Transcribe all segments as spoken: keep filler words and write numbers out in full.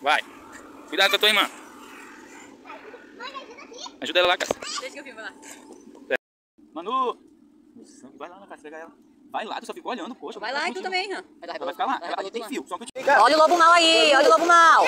Vai. Cuidado com a tua irmã. Ajuda ela lá, Cássia. Deixa que eu filmo, vai lá. Manu. Vai lá, Cássia, pegar ela. Vai lá, tu só ficou olhando, poxa. Vai lá e tu também, Ram. Ela vai ficar lá. Ela, ela tem fio, só que eu te... Olha o lobo mal aí, olha o lobo mal.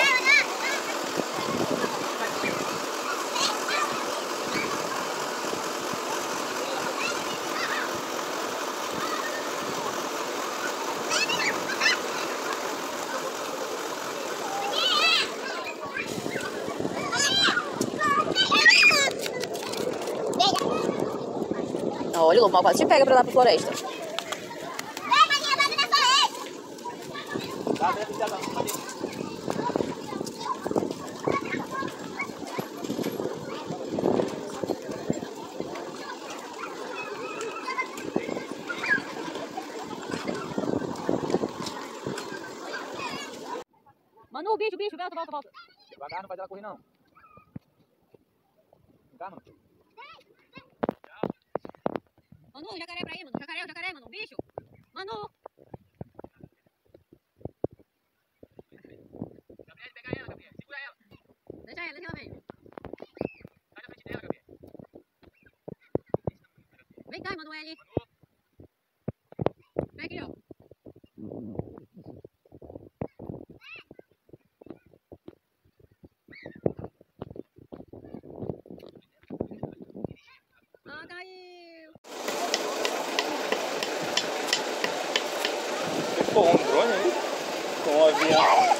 Olha, o lobo mal quase te pega pra lá pra floresta. Manu, o bicho, o bicho, volta, volta, volta. Devagar, não faz ela correr, não. Tá, mano. Manu, jacaré pra aí, mano. Jacaré, jacaré, mano. Bicho. Manu. Gabriel, pega ela, Gabriel. Segura ela. Deixa ela, deixa ela ver. Sai da frente dela, Gabriel. Vem cá, Emanuele. Vem aqui, ó. Ah, caiu. Pô, um drone aí? Com um avião.